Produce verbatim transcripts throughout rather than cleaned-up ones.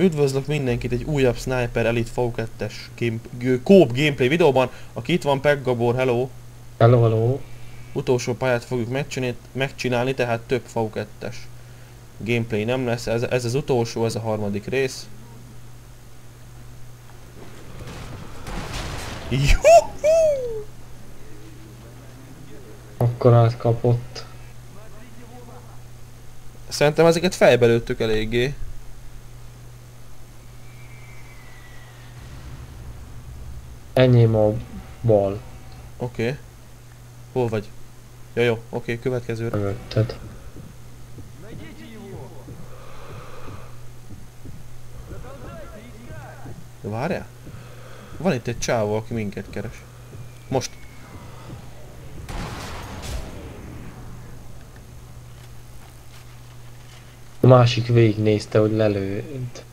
Üdvözlök mindenkit egy újabb Sniper Elite ef kettes game, Coop gameplay videóban. Aki itt van, Peg Gabor, hello! Hello, hello! Utolsó pályát fogjuk megcsinálni, megcsinálni tehát több ef kettes gameplay nem lesz. Ez, ez az utolsó, ez a harmadik rész. Juhu! Akkor átkapott. Szerintem ezeket fejbe lőttük eléggé. Enyém a bal. Oké. Okay. Hol vagy? Ja, jó, oké, okay, következőre. Mögötted. De várjál? Van itt egy csávó, aki minket keres. Most. A másik végignézte, hogy lelőtt.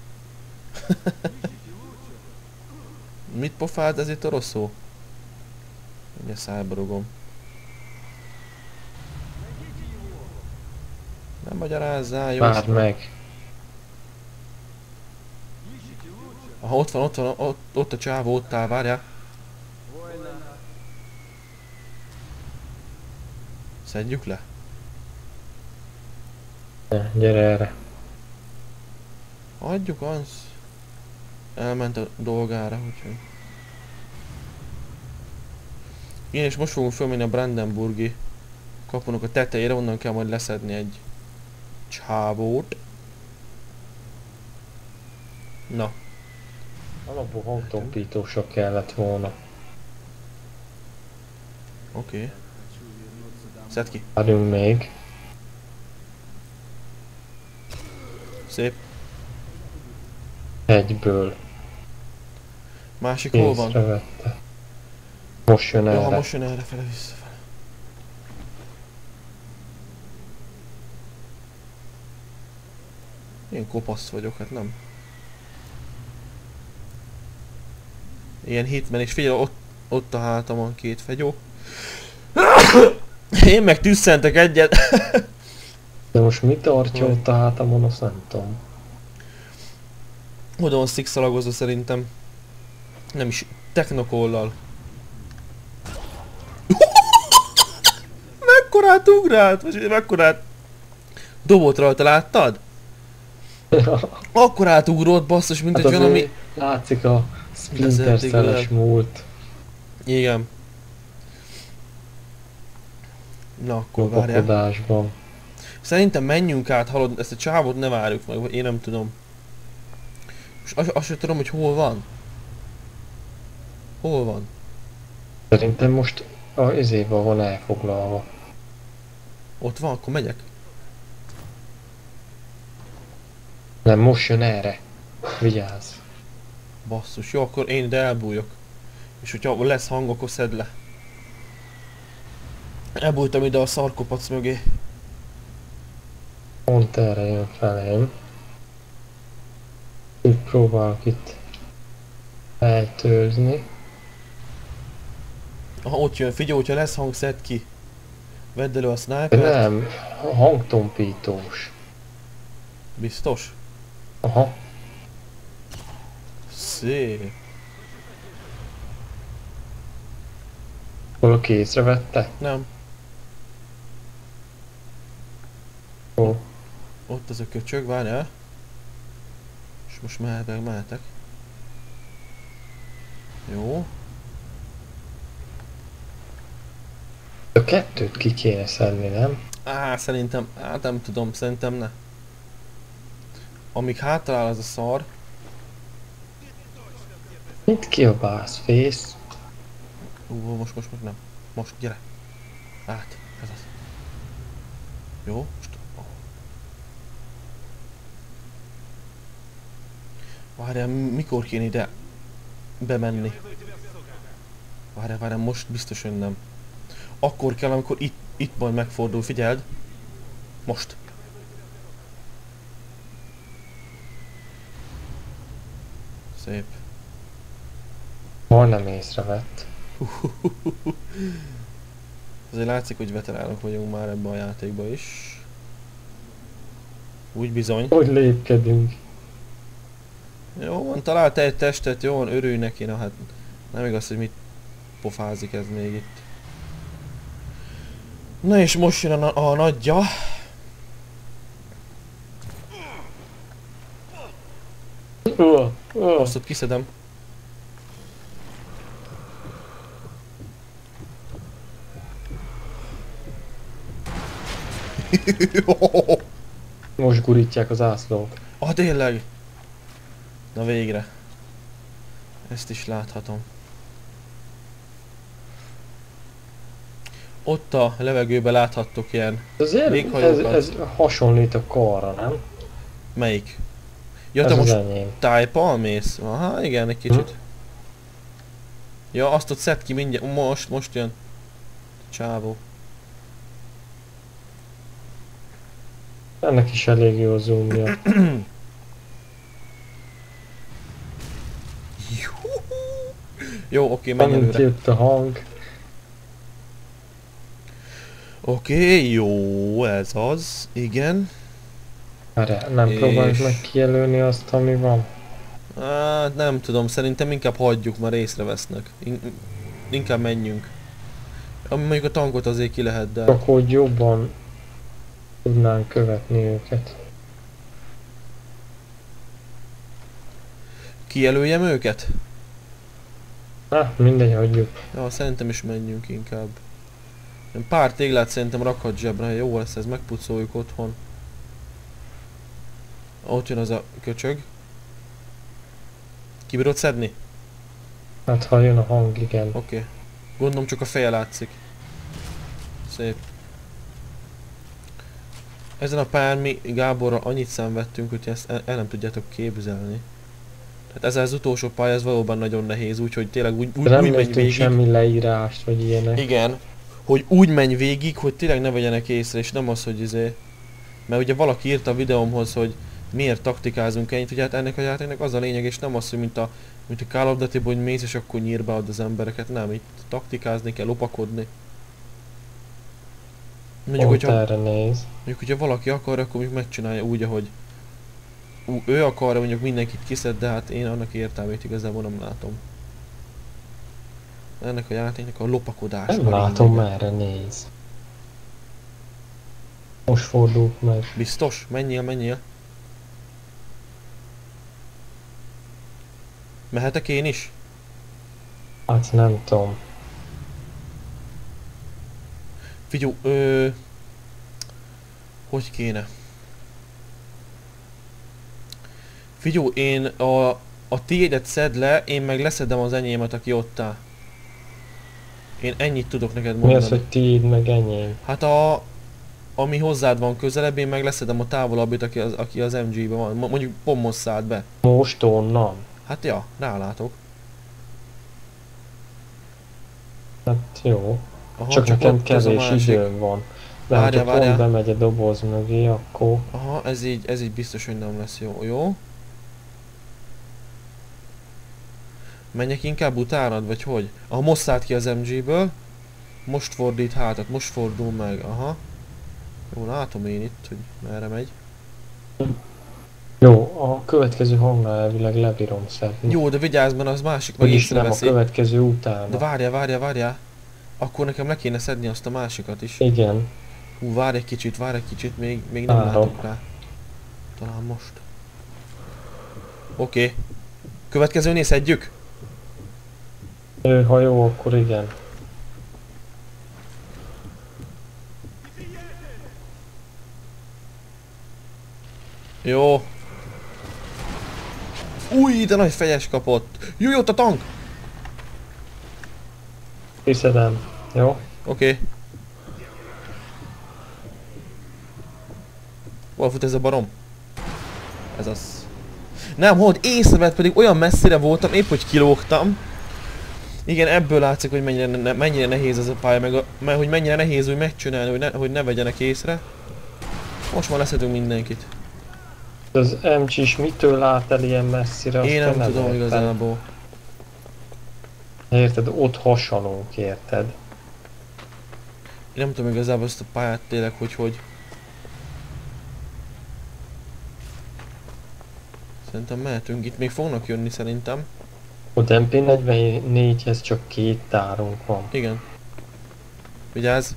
Mit pofáld, ez itt a rossz szó? Ugye szájba rugom. Nem magyarázzál, jó? Várd meg. Aha, ott van, ott van, ott, ott a csávó, ott áll, várjál. Szedjük le. Ne, gyere erre. Adjuk az. Elment a dolgára, úgyhogy. Én és most fogunk fölmenni a Brandenburgi kapunak a tetejére, onnan kell majd leszedni egy csávót. Na. Alapból hangtompítósok kellett volna. Oké. Okay. Szedd ki. Várjunk még. Szép. Egyből. Másik hol van? Észrevette. Most jön Ja, erre. ha most jön erre fele visszafele. Én kopasz vagyok, hát nem. Ilyen hitmen, és figyelj, ott, ott a hátamon két fegyó. Én meg tüsszentek egyet. De most mit tartja ott a hátamon, azt nem tudom. Oda van szikszalagozva szerintem. Nem is, technokollal. Mekkorát ugrált? Vagy mekkorát dobott rajta, láttad? Akkor átugrott, basszus, mint Hát egy valami... látszik a Splinter Cell-es múlt. Igen. Na akkor várjál. Kopakodásban. Szerintem menjünk át, halad, ezt a csávot ne várjuk meg, én nem tudom. Most azt, azt sem tudom, hogy hol van. Hol van? Szerintem most a izéba van elfoglalva. Ott van, akkor megyek. Nem, most jön erre. Vigyázz. Basszus, jó, akkor én ide elbújok. És hogyha lesz hang, akkor szedd le. Elbújtam ide a szarkopac mögé. Pont erre jön felém. Így próbálok itt eltőzni. Aha, ott jön, figyelj, hogyha lesz hang, szedd ki. Vedd elő a De sniper. nem, hangtompítós. Biztos? Aha. Szép. Valaki észrevette? Nem. Ó. Ott az a köcsög, várjál. És most mehetek, mehetek. Jó. A kettőt ki kéne szedni, nem? Á, szerintem, hát nem tudom, szerintem ne. Amíg hátraáll az a szar. Mit kiabálsz, fész? Ú, most, most, most nem. Most, gyere. Át, ez az. Jó, most. Oh. Várjál, mikor kéne ide bemenni? Várjál, várjál, most biztos, hogy nem. Akkor kell, amikor itt, itt majd megfordul, figyeld. Most. Szép. Majdnem észrevett. Azért látszik, hogy veteránok vagyunk már ebben a játékban is. Úgy bizony. Hogy lépkedünk? Jó van, találta egy testet, jó van, örülj neki, na hát nem igaz, hogy mit pofázik ez még itt. Na és most jön a, a nagyja. Uh, uh. Azt ott kiszedem. Most gurítják az ászlók. Ah, tényleg! Na végre. Ezt is láthatom. Ott a levegőben láthattok ilyen Azért ez, ez hasonlít a karra, nem? Melyik? Ja, Ez te most enyém. tájpal mész? Aha, igen, egy kicsit. Hm? Ja, azt ott szed ki mindjárt. Most, most jön. Csávó. Ennek is elég jó zoomja. Jó, oké, menj Amint előre. jött a hang. Oké, jó, ez az. Igen. Erre nem És... próbáljuk meg kijelölni azt, ami van. Hát nem tudom, szerintem inkább hagyjuk, mert észrevesznek. In inkább menjünk. Ami mondjuk a tankot azért ki lehet, de... Akkor hogy jobban tudnánk követni őket. Kijelöljem őket? Na, mindegy, hagyjuk. Ja, szerintem is menjünk inkább. Pár téglát szerintem rakhat zsebre, jó lesz ez, megpucoljuk otthon. Ott jön az a köcsög. Kibírod szedni? Hát ha jön a hang, igen. Oké. Okay. Gondolom csak a feje látszik. Szép. Ezen a pályán mi Gáborral annyit szenvedtünk, hogy ezt el, el nem tudjátok képzelni. Tehát ez az utolsó pálya, ez valóban nagyon nehéz, úgyhogy tényleg úgy, úgy, nem úgy menj végig. semmi leírást, vagy ilyenek. Igen. Hogy úgy menj végig, hogy tényleg ne vegyenek észre, és nem az, hogy izé... Mert ugye valaki írta a videómhoz, hogy miért taktikázunk ennyit, ugye hát ennek a játéknak az a lényeg, és nem az, hogy mint a, mint a Call of Duty-ban, hogy mész és akkor nyírbálod az embereket, nem, itt taktikázni kell, lopakodni. Mondjuk, Pont hogyha, erre néz. mondjuk, hogyha valaki akar, akkor mondjuk megcsinálja úgy, ahogy ú, ő akarja, mondjuk mindenkit kiszed, de hát én annak értelmét igazából nem látom. Ennek a játéknak a lopakodás. Nem látom, merre néz. Most fordulok meg. Biztos? Menjél, menjél. Mehetek én is? Hát nem tudom. Figyú, ö... hogy kéne? Figyú, én a, a tiédet szedd le, én meg leszedem az enyémet, aki ott áll. Én ennyit tudok neked mondani. Mi az, hogy tiéd meg enyém? Hát a... ami hozzád van közelebb, én meg leszedem a távolabbit, aki az, aki az em gé-ben van. Mondjuk pont most szállt be. Most onnan? Hát ja, rálátok. Hát jó. Aha, csak nekem ott ez a kevés másik. időm van. De Várja, ha várja. pont bemegy a doboz mögé, akkor... Aha, ez így, ez így biztos, hogy nem lesz jó. Jó? Menjek inkább utánad, vagy hogy? Aha, most szállt ki az em gé-ből. Most fordít hátat, most fordul meg, aha. Jó, látom én itt, hogy merre megy. Jó, a következő hangnál elvileg lebírom szedni. Jó, de vigyázz, mert az másik meg Vagyis nem, a észreveszi. következő utána. De várjál, várjál, várjál. Akkor nekem le kéne szedni azt a másikat is. Igen. Hú, várj egy kicsit, várj egy kicsit, még, még nem Várok. látok rá. Talán most. Oké. Okay. Következőnél szedjük? Ő, ha jó, akkor igen. Jó. Új, de nagy fejes kapott. Jöjj ott a tank! Kiszedem. Jó? Oké. Okay. Hol fut ez a barom? Ez az. Nem, hogy észrevett, pedig olyan messzire voltam, épp hogy kilógtam. Igen, ebből látszik, hogy mennyire, ne, mennyire nehéz ez a pálya, meg a, mert hogy mennyire nehéz úgy megcsinálni, hogy ne, hogy ne vegyenek észre. Most már leszedünk mindenkit. Az em gé-s mitől lát el ilyen messzire? Én nem, nem tudom értem. igazából. Érted, ott hasalunk, érted? Én nem tudom igazából ezt a pályát tényleg, hogy hogy. Szerintem mehetünk, itt még fognak jönni szerintem. Ott em pé negyvennégyhez csak két tárunk van. Igen. Vigyázz!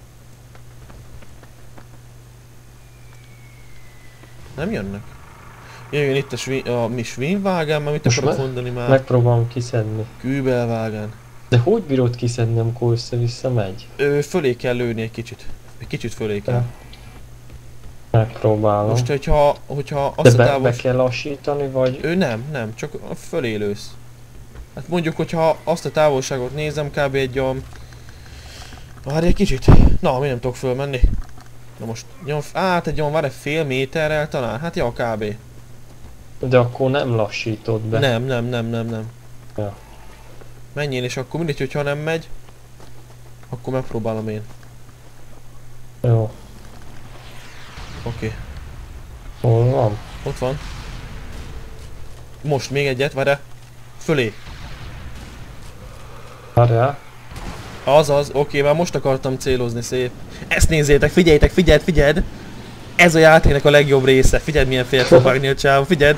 Nem jönnek? Jöjjön itt a, svi a mi svinvágán, mert mit Most akarok me mondani már? Megpróbálom kiszedni. Kőbelvágán. De hogy bírod kiszedni, amikor össze-vissza megy? Ö, fölé kell lőni egy kicsit. Egy kicsit fölé kell. Ja. Megpróbálom. Most, hogyha, hogyha De azt be, a távos... be kell lassítani, vagy... Ő nem, nem, csak a fölé lősz. Hát mondjuk, hogyha azt a távolságot nézem, kb. Egy olyan... Várj egy kicsit. Na, mi nem tudok fölmenni. Na most, nyom, át egy olyan, várj, fél méterrel talán? Hát ja, kb. De akkor nem lassítod be. Nem, nem, nem, nem, nem. Ja. Menjél, és akkor mindegy, hogyha nem megy, akkor megpróbálom én. Jó. Oké. Okay. Hol van? Ott van. Most még egyet, várj. Fölé. Várjál. Azaz, oké, okay, már most akartam célozni, szép. Ezt nézzétek, figyeljétek, figyeld, figyeld! Ez a játéknak a legjobb része. Figyeld, milyen fél fog vágni a csáv, figyeld!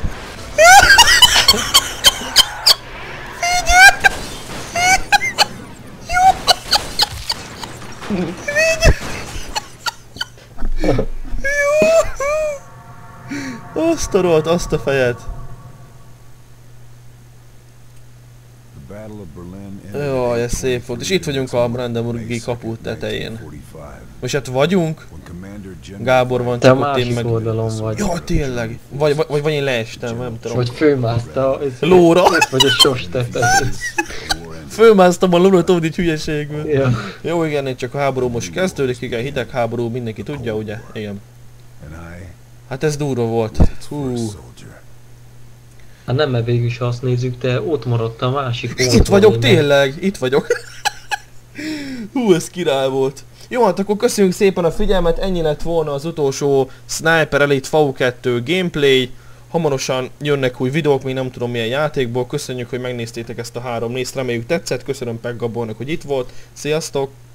Azt a rohadt, azt a fejet! Jaj, ez szép volt. És itt vagyunk a Brandenburgi kapu tetején. Most hát vagyunk. Gábor van, Te csak a ott én másik meg... oldalon vagy. Ja, tényleg. Vagy, vagy, vagy, vagy én leestem, nem tudom. Vagy fölmászta a... Lóra. Vagy a sos tetején. Fölmásztam a lóra, tudod, így hülyeségből. Ja. Jó, igen, itt csak a háború most kezdődik, igen, hidegháború, mindenki tudja, ugye? Igen. Hát ez durva volt. Hú. Hát nem, mert végül is ha azt nézzük, de ott maradt a másik oldalon. Itt vagyok, tényleg, itt vagyok. Hú, ez király volt. Jó, hát akkor köszönjük szépen a figyelmet, ennyi lett volna az utolsó Sniper Elite ef u kettő gameplay. Hamarosan jönnek új videók, még nem tudom milyen játékból. Köszönjük, hogy megnéztétek ezt a három részt, reméljük tetszett. Köszönöm Peg Gabornak, hogy itt volt. Sziasztok!